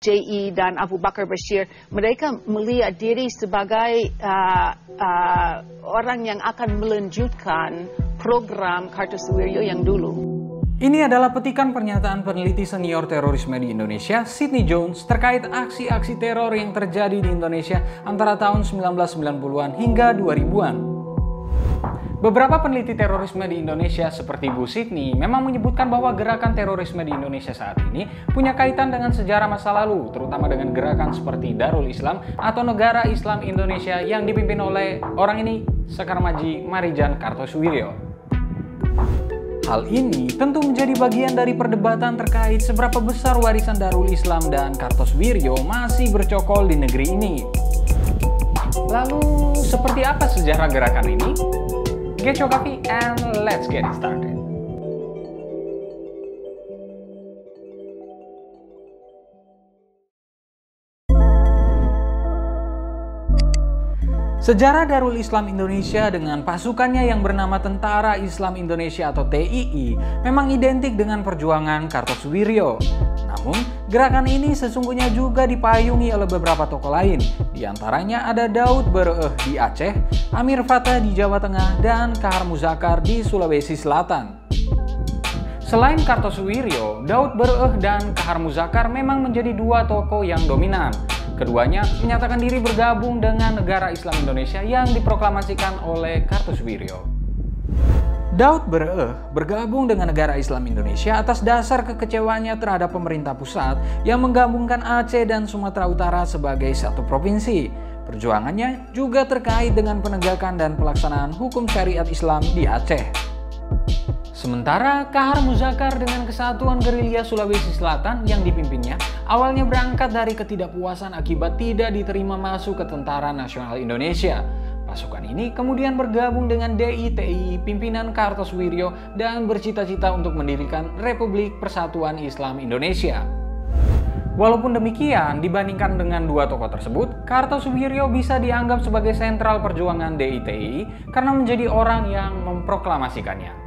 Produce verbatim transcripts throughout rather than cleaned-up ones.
J E dan Abu Bakar Bashir, mereka melihat diri sebagai uh, uh, orang yang akan melanjutkan program Kartosuwiryo yang dulu. Ini adalah petikan pernyataan peneliti senior terorisme di Indonesia, Sidney Jones, terkait aksi-aksi teror yang terjadi di Indonesia antara tahun sembilan belas sembilan puluhan hingga dua ribuan. Beberapa peneliti terorisme di Indonesia seperti Bu Sidney memang menyebutkan bahwa gerakan terorisme di Indonesia saat ini punya kaitan dengan sejarah masa lalu, terutama dengan gerakan seperti Darul Islam atau Negara Islam Indonesia yang dipimpin oleh orang ini, Sekar Maji Marijan Kartosuwiryo. Hal ini tentu menjadi bagian dari perdebatan terkait seberapa besar warisan Darul Islam dan Kartosuwiryo masih bercokol di negeri ini. Lalu, seperti apa sejarah gerakan ini? Get your coffee and let's get it started. Sejarah Darul Islam Indonesia dengan pasukannya yang bernama Tentara Islam Indonesia atau T I I memang identik dengan perjuangan Kartosuwiryo. Namun, gerakan ini sesungguhnya juga dipayungi oleh beberapa tokoh lain. Di antaranya ada Daud Bereuh di Aceh, Amir Fattah di Jawa Tengah, dan Kahar Muzakar di Sulawesi Selatan. Selain Kartosuwiryo, Daud Bereuh dan Kahar Muzakar memang menjadi dua tokoh yang dominan. Keduanya menyatakan diri bergabung dengan Negara Islam Indonesia yang diproklamasikan oleh Kartosuwiryo. Daud Bereuh bergabung dengan Negara Islam Indonesia atas dasar kekecewaannya terhadap pemerintah pusat yang menggabungkan Aceh dan Sumatera Utara sebagai satu provinsi. Perjuangannya juga terkait dengan penegakan dan pelaksanaan hukum syariat Islam di Aceh. Sementara Kahar Muzakar dengan Kesatuan Gerilya Sulawesi Selatan yang dipimpinnya awalnya berangkat dari ketidakpuasan akibat tidak diterima masuk ke Tentara Nasional Indonesia. Pasukan ini kemudian bergabung dengan D I T I pimpinan Kartosuwiryo dan bercita-cita untuk mendirikan Republik Persatuan Islam Indonesia. Walaupun demikian, dibandingkan dengan dua tokoh tersebut, Kartosuwiryo bisa dianggap sebagai sentral perjuangan D I T I karena menjadi orang yang memproklamasikannya.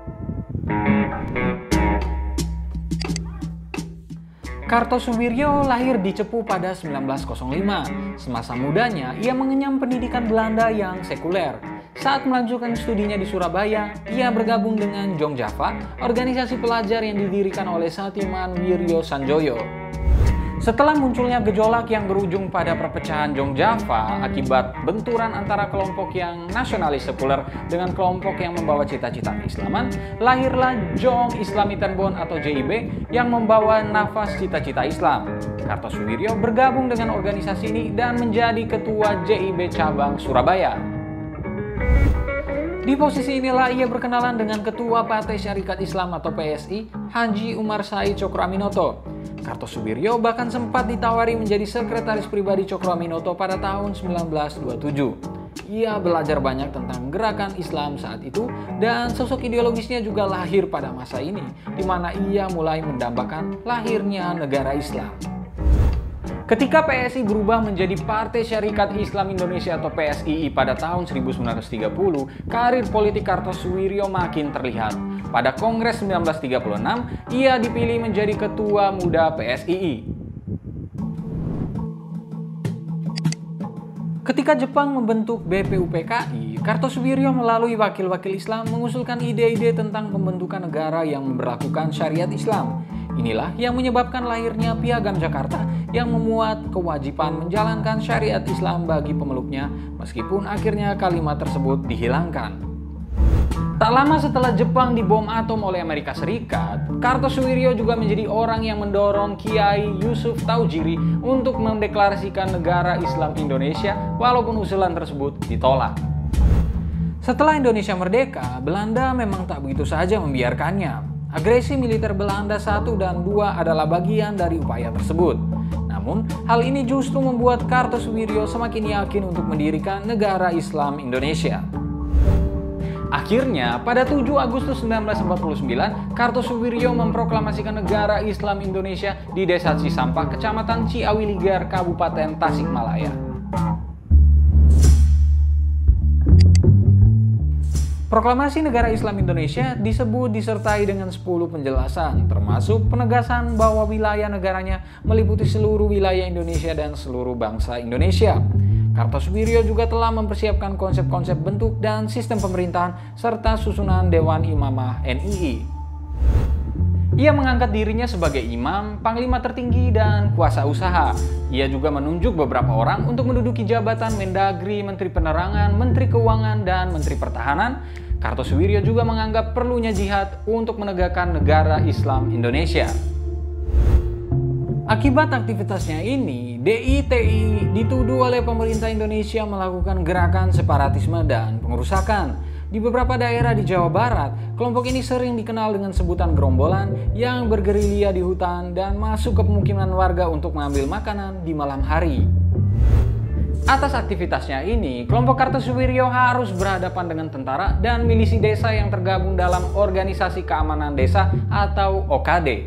Kartosuwiryo lahir di Cepu pada sembilan belas nol lima. Semasa mudanya, ia mengenyam pendidikan Belanda yang sekuler. Saat melanjutkan studinya di Surabaya, ia bergabung dengan Jong Java, organisasi pelajar yang didirikan oleh Satiman Wiryo Sanjoyo. Setelah munculnya gejolak yang berujung pada perpecahan Jong Java akibat benturan antara kelompok yang nasionalis sekuler dengan kelompok yang membawa cita-cita keislaman, lahirlah Jong Islamitanbon atau J I B yang membawa nafas cita-cita Islam. Kartosuwiryo bergabung dengan organisasi ini dan menjadi ketua J I B cabang Surabaya. Di posisi inilah ia berkenalan dengan Ketua Partai Syarikat Islam atau P S I, Haji Umar Said Cokroaminoto. Kartosuwiryo bahkan sempat ditawari menjadi sekretaris pribadi Cokroaminoto pada tahun sembilan belas dua puluh tujuh. Ia belajar banyak tentang gerakan Islam saat itu dan sosok ideologisnya juga lahir pada masa ini, di mana ia mulai mendambakan lahirnya negara Islam. Ketika P S I berubah menjadi Partai Syarikat Islam Indonesia atau P S I I pada tahun seribu sembilan ratus tiga puluh, karir politik Kartosuwiryo makin terlihat. Pada Kongres seribu sembilan ratus tiga puluh enam, ia dipilih menjadi Ketua Muda P S I I. Ketika Jepang membentuk B P U P K I, Kartosuwiryo melalui wakil-wakil Islam mengusulkan ide-ide tentang pembentukan negara yang memberlakukan syariat Islam. Inilah yang menyebabkan lahirnya Piagam Jakarta yang memuat kewajiban menjalankan syariat Islam bagi pemeluknya, meskipun akhirnya kalimat tersebut dihilangkan. Tak lama setelah Jepang dibom atom oleh Amerika Serikat, Kartosuwiryo juga menjadi orang yang mendorong Kiai Yusuf Taujiri untuk mendeklarasikan negara Islam Indonesia walaupun usulan tersebut ditolak. Setelah Indonesia merdeka, Belanda memang tak begitu saja membiarkannya. Agresi militer Belanda satu dan dua adalah bagian dari upaya tersebut. Namun, hal ini justru membuat Kartosuwiryo semakin yakin untuk mendirikan negara Islam Indonesia. Akhirnya, pada tujuh Agustus seribu sembilan ratus empat puluh sembilan, Kartosuwiryo memproklamasikan negara Islam Indonesia di Desa Cisampah, Kecamatan Ciawiligar, Kabupaten Tasikmalaya. Proklamasi Negara Islam Indonesia disebut disertai dengan sepuluh penjelasan, termasuk penegasan bahwa wilayah negaranya meliputi seluruh wilayah Indonesia dan seluruh bangsa Indonesia. Kartosuwiryo juga telah mempersiapkan konsep-konsep bentuk dan sistem pemerintahan serta susunan Dewan Imamah N I I. Ia mengangkat dirinya sebagai imam, panglima tertinggi, dan kuasa usaha. Ia juga menunjuk beberapa orang untuk menduduki jabatan Mendagri, Menteri Penerangan, Menteri Keuangan, dan Menteri Pertahanan. Kartosuwiryo juga menganggap perlunya jihad untuk menegakkan negara Islam Indonesia. Akibat aktivitasnya ini, D I T I dituduh oleh pemerintah Indonesia melakukan gerakan separatisme dan pengerusakan. Di beberapa daerah di Jawa Barat, kelompok ini sering dikenal dengan sebutan gerombolan yang bergerilya di hutan dan masuk ke pemukiman warga untuk mengambil makanan di malam hari. Atas aktivitasnya ini, kelompok Kartosuwiryo harus berhadapan dengan tentara dan milisi desa yang tergabung dalam Organisasi Keamanan Desa atau O K D.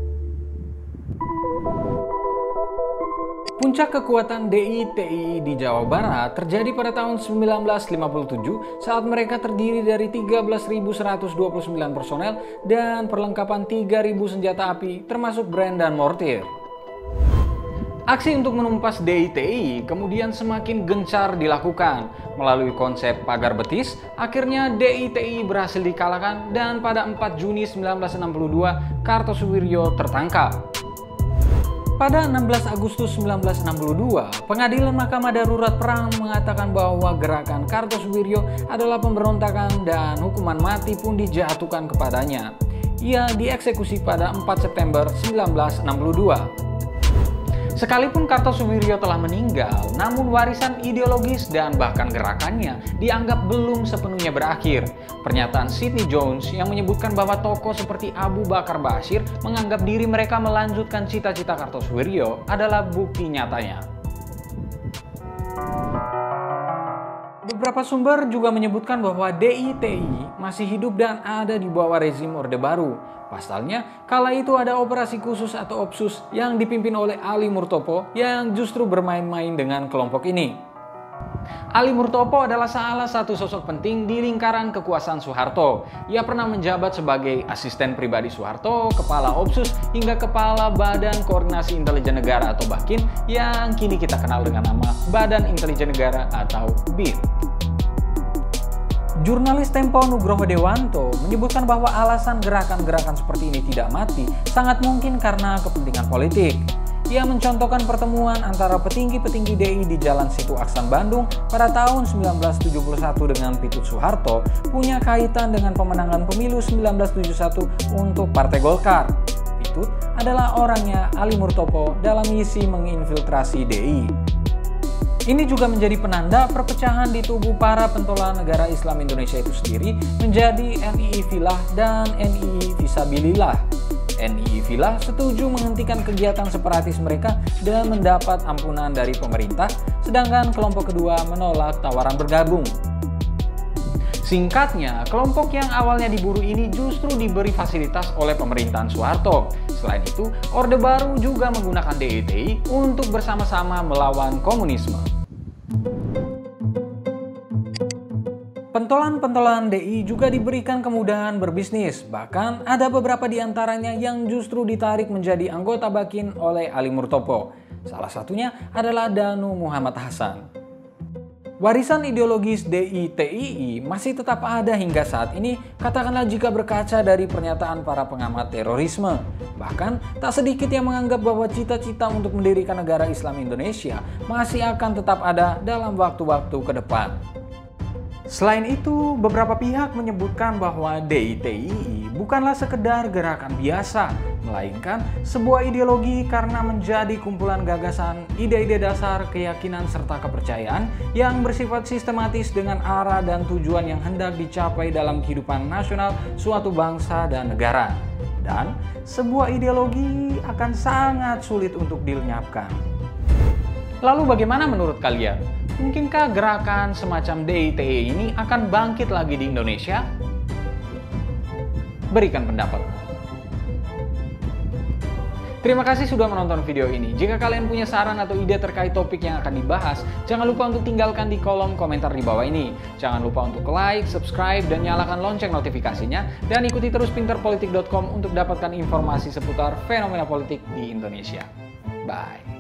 Puncak kekuatan D I T I di Jawa Barat terjadi pada tahun sembilan belas lima puluh tujuh saat mereka terdiri dari tiga belas ribu seratus dua puluh sembilan personel dan perlengkapan tiga ribu senjata api termasuk brand dan mortir. Aksi untuk menumpas D I T I kemudian semakin gencar dilakukan. Melalui konsep pagar betis, akhirnya D I T I berhasil dikalahkan dan pada empat Juni sembilan belas enam puluh dua Kartosuwiryo tertangkap. Pada enam belas Agustus sembilan belas enam puluh dua, Pengadilan Mahkamah Darurat Perang mengatakan bahwa gerakan Kartosuwiryo adalah pemberontakan dan hukuman mati pun dijatuhkan kepadanya. Ia dieksekusi pada empat September sembilan belas enam puluh dua. Sekalipun Kartosuwiryo telah meninggal, namun warisan ideologis dan bahkan gerakannya dianggap belum sepenuhnya berakhir. Pernyataan Sidney Jones yang menyebutkan bahwa tokoh seperti Abu Bakar Bashir menganggap diri mereka melanjutkan cita-cita Kartosuwiryo adalah bukti nyatanya. Beberapa sumber juga menyebutkan bahwa D I T I masih hidup dan ada di bawah rezim Orde Baru. Pasalnya, kala itu ada operasi khusus atau Opsus yang dipimpin oleh Ali Murtopo yang justru bermain-main dengan kelompok ini. Ali Murtopo adalah salah satu sosok penting di lingkaran kekuasaan Soeharto. Ia pernah menjabat sebagai asisten pribadi Soeharto, kepala Opsus, hingga kepala Badan Koordinasi Intelijen Negara atau BAKIN yang kini kita kenal dengan nama Badan Intelijen Negara atau B I N. Jurnalis Tempo Nugroho Dewanto menyebutkan bahwa alasan gerakan-gerakan seperti ini tidak mati sangat mungkin karena kepentingan politik. Ia mencontohkan pertemuan antara petinggi-petinggi D I di Jalan Situ Aksan Bandung pada tahun sembilan belas tujuh puluh satu dengan Pitut Soeharto punya kaitan dengan pemenangan pemilu sembilan belas tujuh puluh satu untuk Partai Golkar. Pitut adalah orangnya Ali Murtopo dalam misi menginfiltrasi D I. Ini juga menjadi penanda perpecahan di tubuh para pentolan negara Islam Indonesia itu sendiri menjadi N I I Filah dan N I I Fisabilillah. N I I Filah setuju menghentikan kegiatan separatis mereka dan mendapat ampunan dari pemerintah, sedangkan kelompok kedua menolak tawaran bergabung. Singkatnya, kelompok yang awalnya diburu ini justru diberi fasilitas oleh pemerintahan Soeharto. Selain itu, Orde Baru juga menggunakan D I T I untuk bersama-sama melawan komunisme. Pentolan-pentolan D I juga diberikan kemudahan berbisnis, bahkan ada beberapa di antaranya yang justru ditarik menjadi anggota BAKIN oleh Ali Murtopo. Salah satunya adalah Danu Muhammad Hasan. Warisan ideologis D I T I I masih tetap ada hingga saat ini, katakanlah jika berkaca dari pernyataan para pengamat terorisme. Bahkan, tak sedikit yang menganggap bahwa cita-cita untuk mendirikan negara Islam Indonesia masih akan tetap ada dalam waktu-waktu ke depan. Selain itu, beberapa pihak menyebutkan bahwa D I T I I bukanlah sekedar gerakan biasa, melainkan sebuah ideologi karena menjadi kumpulan gagasan, ide-ide dasar, keyakinan, serta kepercayaan yang bersifat sistematis dengan arah dan tujuan yang hendak dicapai dalam kehidupan nasional suatu bangsa dan negara. Dan sebuah ideologi akan sangat sulit untuk dilenyapkan. Lalu bagaimana menurut kalian? Mungkinkah gerakan semacam D I T I I ini akan bangkit lagi di Indonesia? Berikan pendapat. Terima kasih sudah menonton video ini. Jika kalian punya saran atau ide terkait topik yang akan dibahas, jangan lupa untuk tinggalkan di kolom komentar di bawah ini. Jangan lupa untuk like, subscribe, dan nyalakan lonceng notifikasinya. Dan ikuti terus pinter politik dot com untuk dapatkan informasi seputar fenomena politik di Indonesia. Bye.